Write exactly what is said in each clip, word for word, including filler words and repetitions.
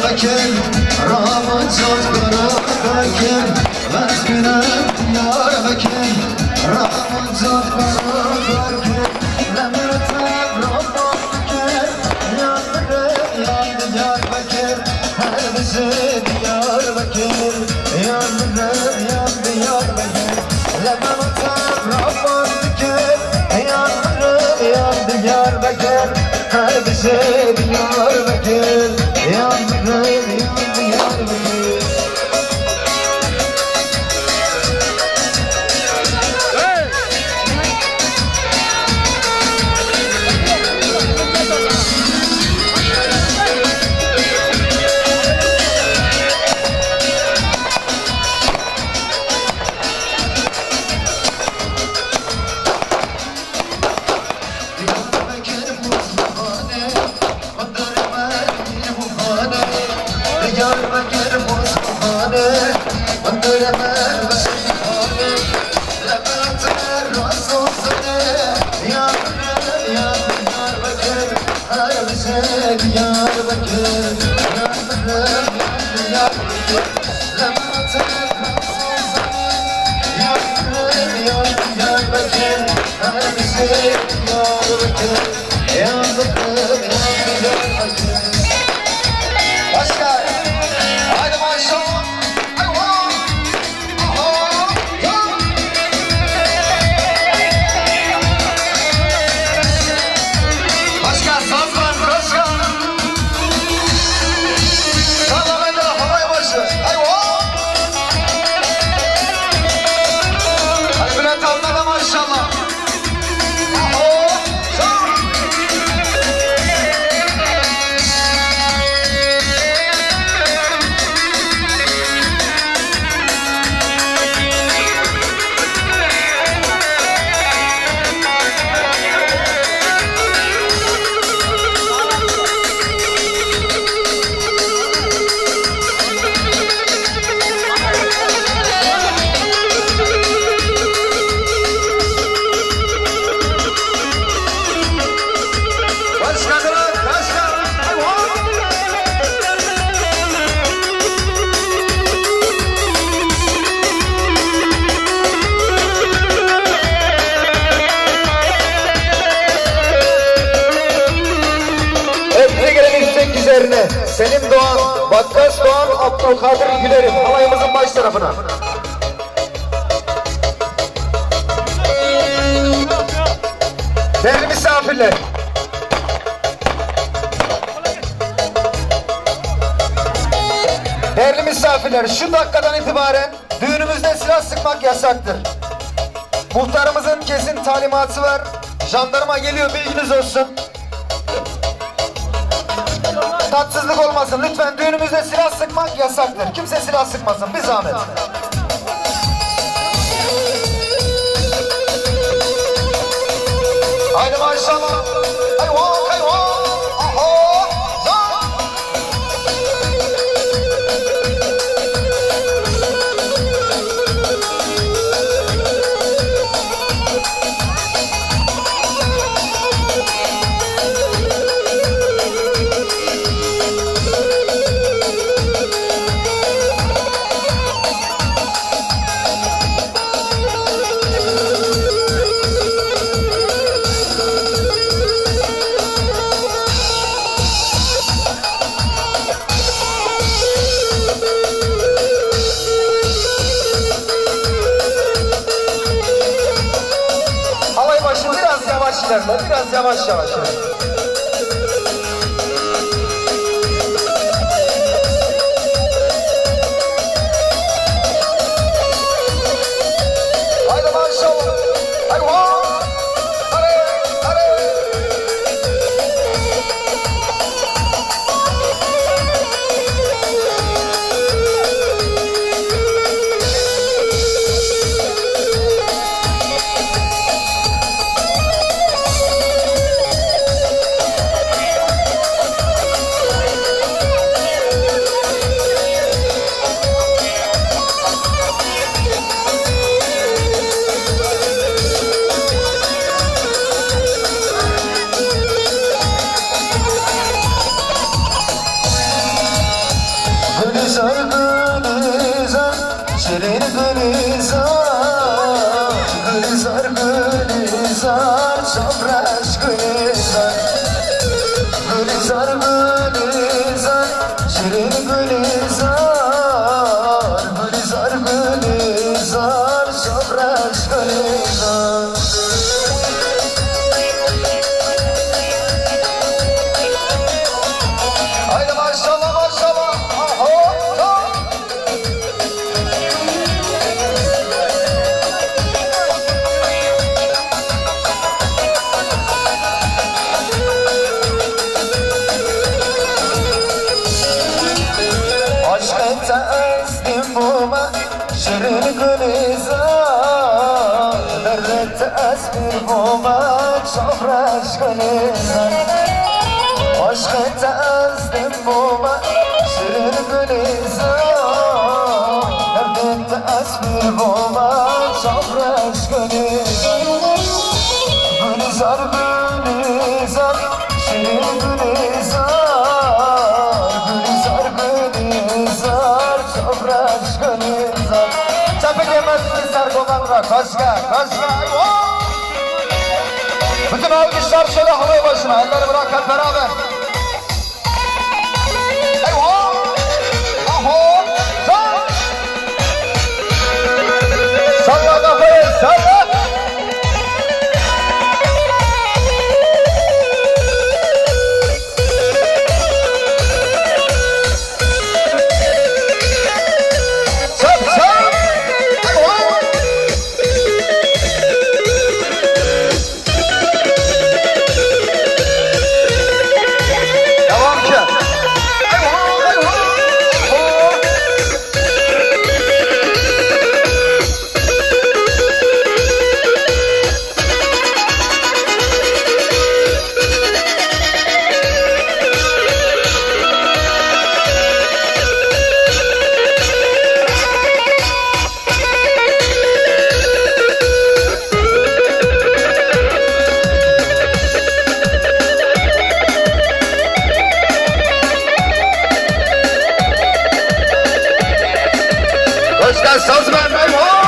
Diyarbakır Ramazan Karabakır Vezminem Diyarbakır Ramazan Karabakır Lemetem Ramazan Yandı yandı Diyarbakır Her bizi Diyarbakır Yandı yandı Diyarbakır Lemetem Ramazan Yandı yandı Diyarbakır Her bizi Diyarbakır Yandı yandı Diyarbakır Başka, haydi maşallah. Başka saz var, başka. Sallamayla havaya başı. Hadi Bülent abla da maşallah. Selim Doğan, Bakkas Doğan, Abdülkadir Gülerim halayımızın baş tarafına. Değerli misafirler, değerli misafirler, şu dakikadan itibaren düğünümüzde silah sıkmak yasaktır. Muhtarımızın kesin talimatı var. Jandarma geliyor, bilginiz olsun. Tatsızlık olmasın. Lütfen düğünümüzde silah sıkmak yasaktır. Kimse silah sıkmasın. Bir zahmet. Haydi maşallah. Hayvan, hayvan. Aha. Zan. Biraz yavaş yavaş. Haydi maşallah. Hayvan. Hadi, hadi. sofraş gülizar Gülizar gülizar şirin gülizar Gülizar gülizar sofraş gülizar Haydi maşallah maşallah Tezdim buma şirin gülizar Derret tezdir buma sofraş gülizar Aşkı tezdim buma şirin gülizar Derret tezdir buma sofraş gülizar Gülizar gülizar şirin gülizar Koşka, koşka, bütün alkışlar şöyle havaya başına, elleri bırak hep beraber. Eyvah! Aho! Salla! Salla kafayı, salla! Sazman eyvah!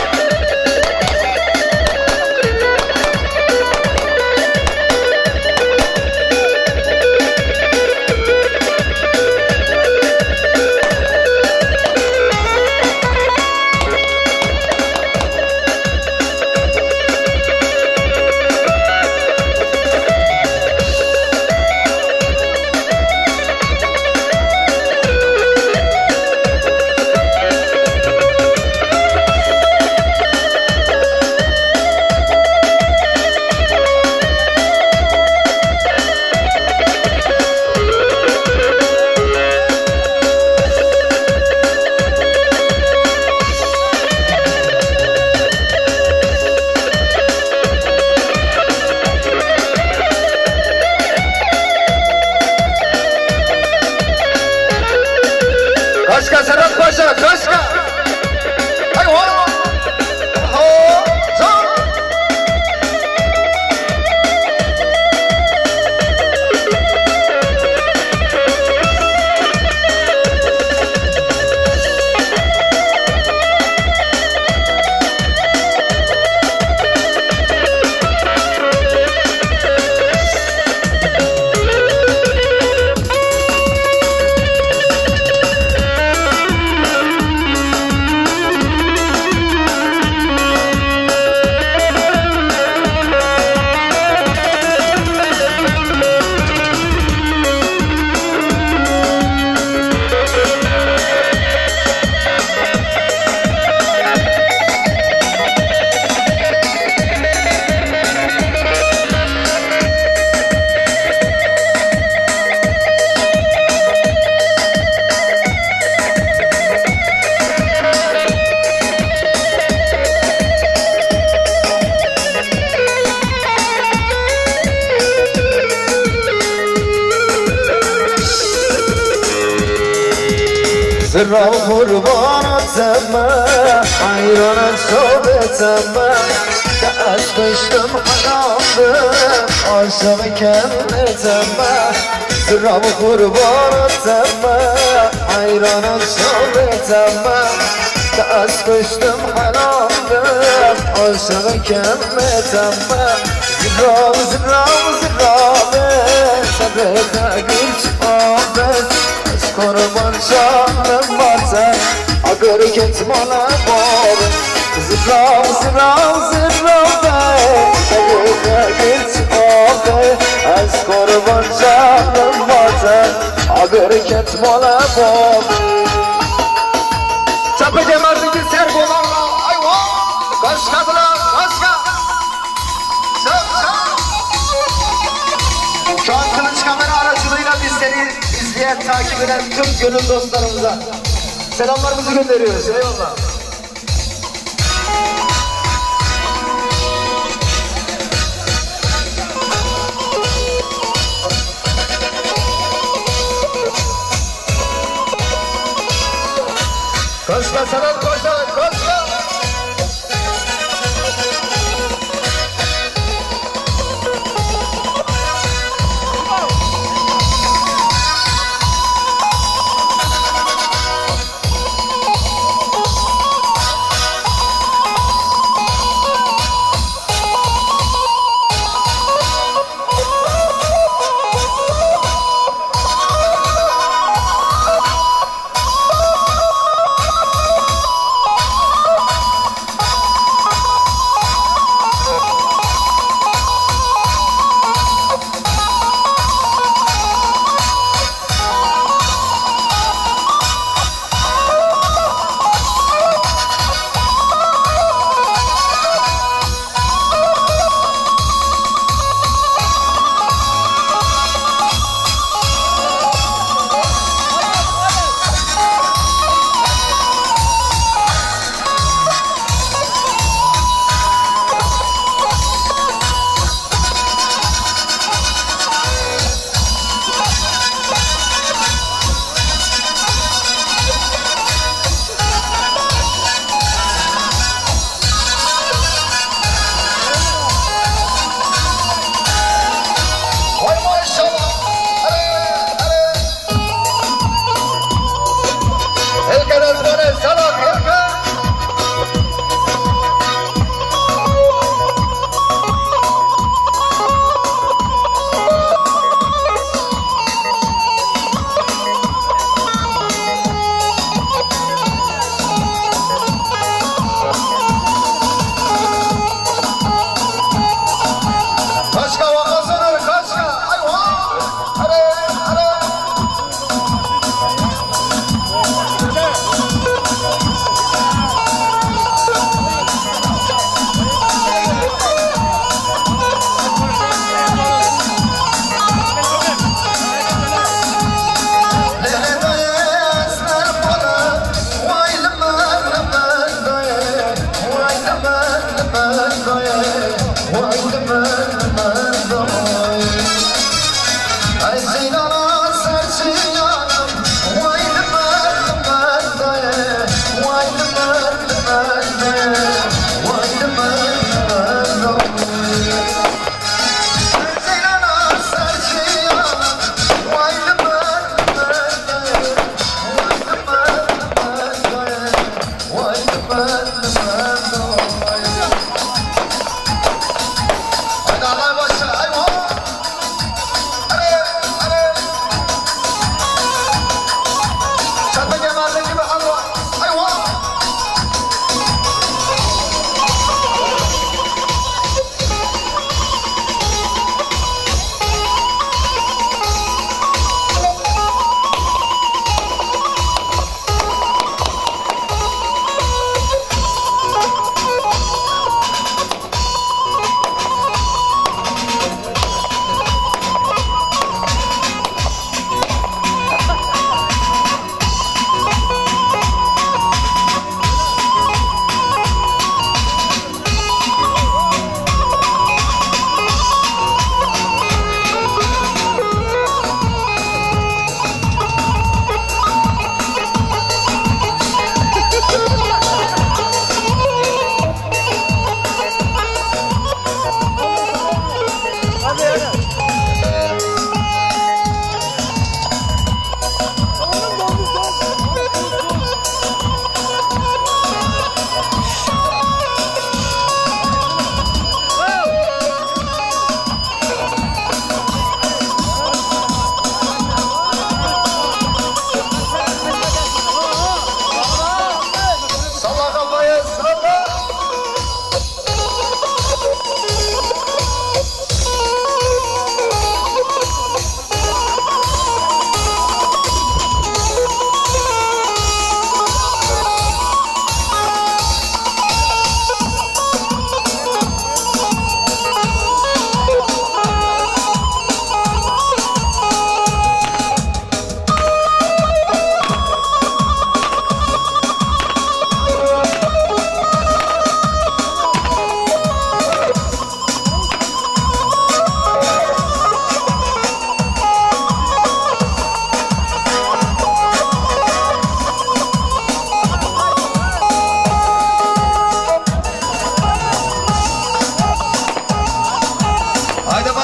Koşka Serhat Paşa, koşka! Eyvah! Aho! Zor! Zırra kurban etme, hayrana çok etme Aşkıştım haramdır, aşkımı kendi etme Zırra kurban etme, hayrana çok etme Aşkıştım haramdır, aşkımı kendi etme Zırra zırra zırra ben sadaka gülç abet Az korban canım varsa agar gitme ona bol Zırra zırra zırra ben sadaka gülç abet Az korban canım varsa agar gitme ona bol Çapı cemaatini serg olanla ayva Kaşkadılar kaşka Şu an Kılıç kamera aracılığıyla bizleri izleyen, takip eden tüm gönül dostlarımıza selamlarımızı gönderiyoruz. Eyvallah. Koşma sanat koşma, koşma.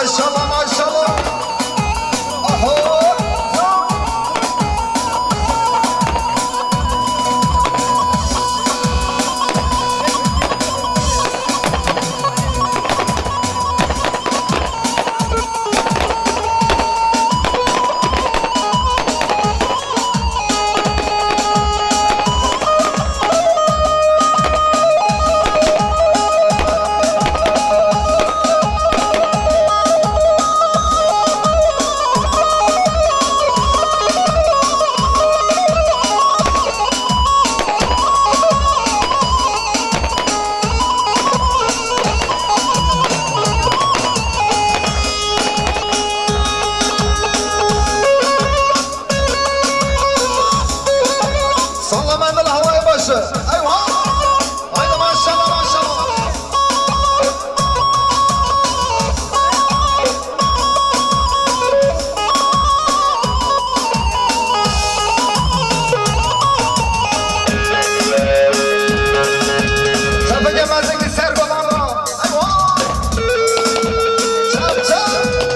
maşallah maşallah. Aho. Sallamayın havaya başı. Eyvah. Haydi maşallah maşallah. Tepe gemezlik bir sergolanma. Eyvah. Çap çap.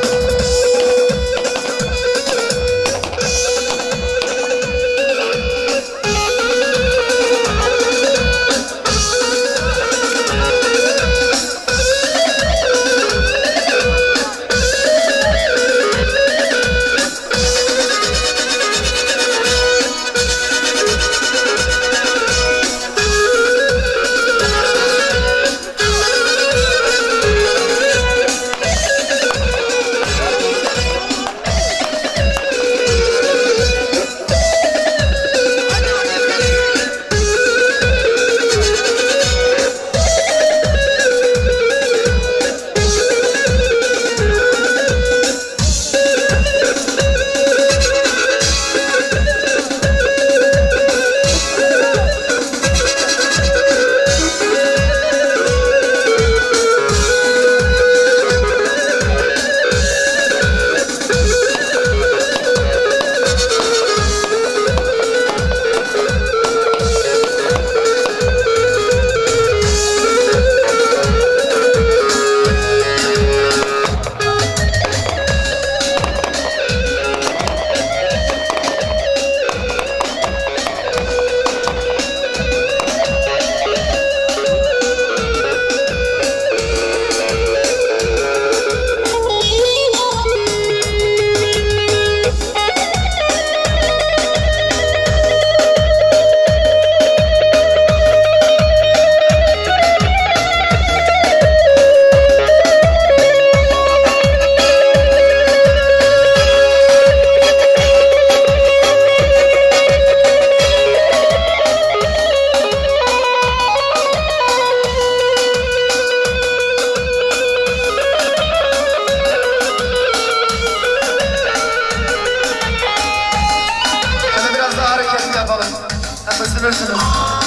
Bilirsiniz.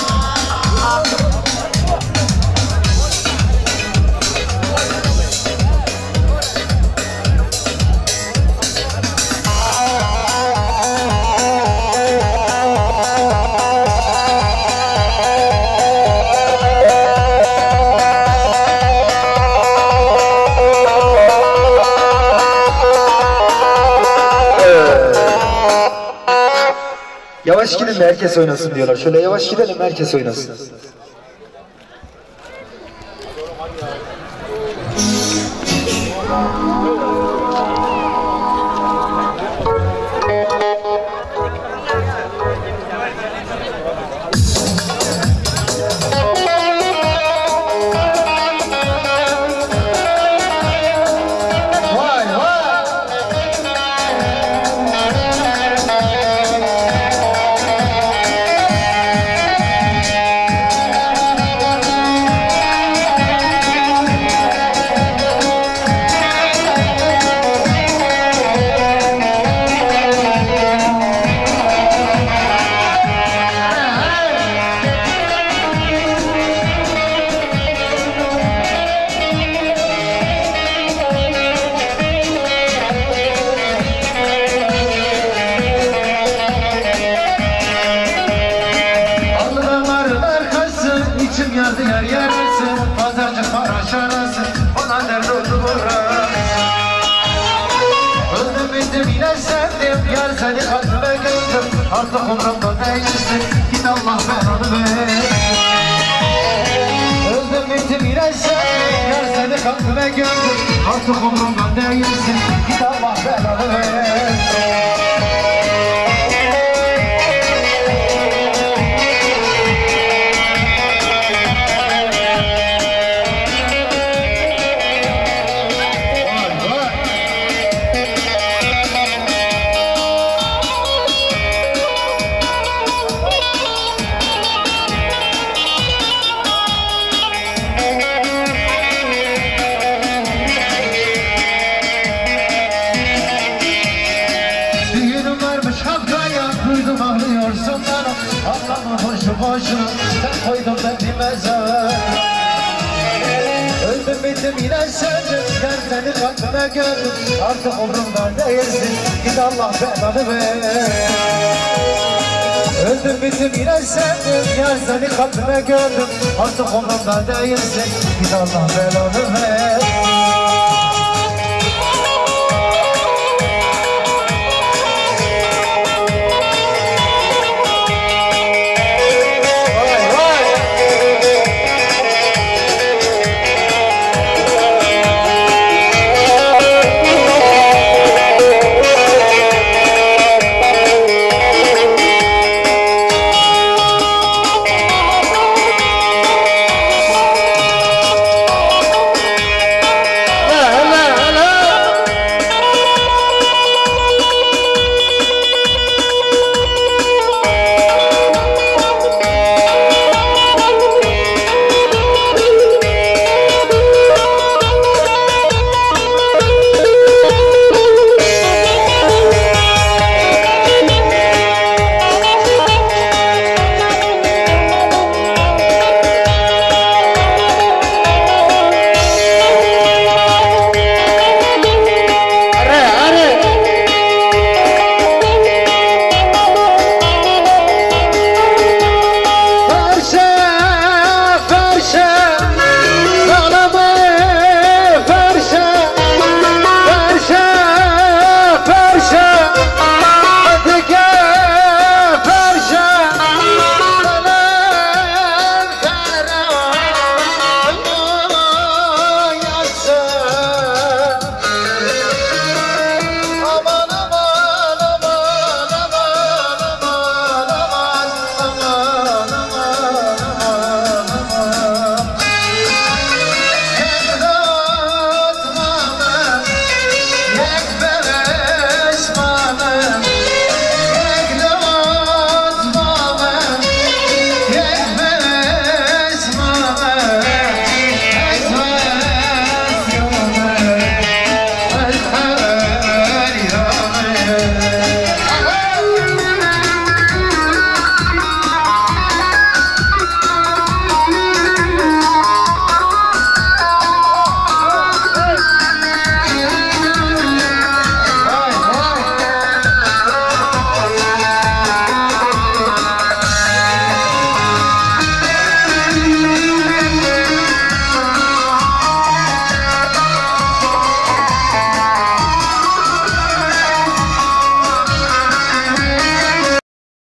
Yavaş gidin de herkes oynasın diyorlar. Şöyle yavaş gidelim, herkes oynasın. seni kalbime gördüm, artık umurumda değilsin. Git Allah belanı ver. Öldüm bittim yine seni, yar seni kalbime gördüm, artık umurumda değilsin. Git Allah belanı ver. Duydum ağlıyorsun bana, ağlama boşu boşuna, sen koydun beni mezar. Öldüm bittim yine sendim, gel seni kalbime gördüm, artık umurumda değilsin, git Allah belanı ver. Öldüm bittim yine sendim, gel seni kalbime gördüm, artık umurumda değilsin, git Allah belanı ver.